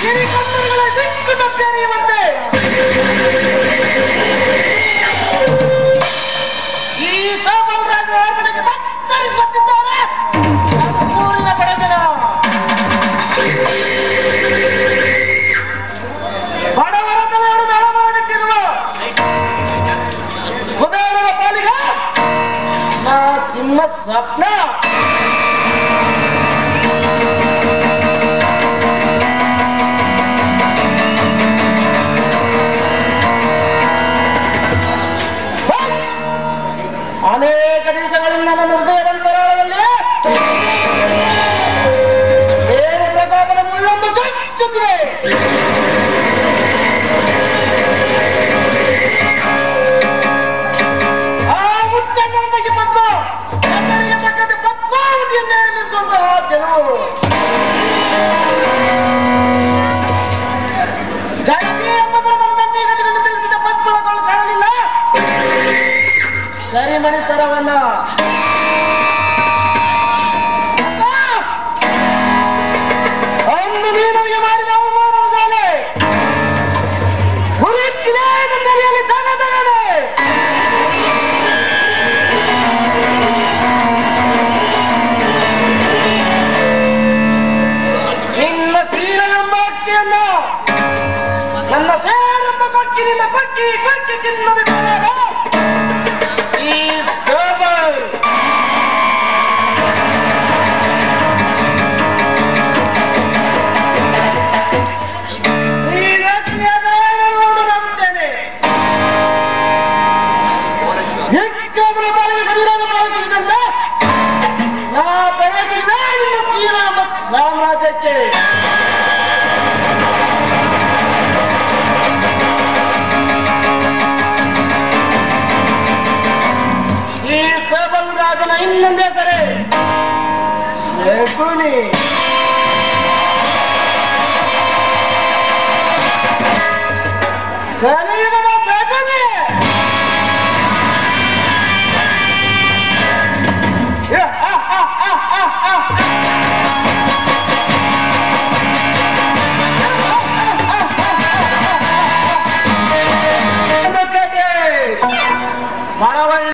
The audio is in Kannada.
ಸಿರಿಕಂದರುಗಳ ದಿಕ್ಕು ತಪ್ಪೆರಿಯುವಂತೆ ಈ ಸಾಮ್ರಾಜ್ಯ ಅರಮನೆಗೆ ತತ್ತರಿಸುತ್ತಿದ್ದಾರೆ ಊರಿನ ಬಡಜನ. ಬಡವರ ತಲೆಯನ್ನು ಮೇಳ ಮಾಡಿಟ್ಟಿರುವ ಕುಬೇರನ ಪಾಲಿಗೆ ನಾ ಸಿಂಹ ಸ್ವಪ್ನ. ಅನೇಕ ದಿವಸಗಳಿಂದ ನನ್ನ ಹೃದಯದಂತರಾಳದಲ್ಲಿ ದೇವ ಪ್ರತಾಪದ ಮುಳ್ಳೊಂದು ಚುಚ್ಚುತ್ತಿದೆ. ಆ ಮುತ್ತಣ್ಣನಿಗೆ ಮತ್ತು ಕನ್ನಡಿಗೆ ಪಟ್ಟದ ಪದ್ಮಾವತಿಯನ್ನೇ ನಿರ್ಮಿಸುವಂತಹ ಜನರು ಜಗತಿ ಎಂಬ ಪ್ರಧಾನಮಂತ್ರಿ ಕಟ್ಟಿಕೊಂಡು ತಿಳಿಸಿದ ಪದ್ಮಗಳು ಕಾಣಲಿಲ್ಲ. ಕರಿಮಣಿ ಸರವನ್ನ ಅಂದು ನೀನವಿಗೆ ಮಾಡಿದ ಅವಮಾನವಾಗಲೇ ಹುರಿತ್ತಿದೆ ನನ್ನರಿಯಲ್ಲಿ ದಗ ದಗದೆ. ನಿನ್ನ ಸೀರೆಯೆಂಬ ಅಕ್ಕಿಯನ್ನ ನನ್ನ ಸೇರೆಂಬ ಕೊಕ್ಕಿನಿಂದ ಕೊಕ್ಕಿ ಕೊಕ್ಕಿ ತಿನ್ನಬೇಕು. ಸಾಮ್ರಾಜ್ಯಕ್ಕೆ ಈ ಸಬಲ್ ರಾಜನ ಇನ್ನೊಂದು ಹೆಸರೇ ಶಕುನಿ. ಕಲಿಯುಗದ ಶಕುನಿ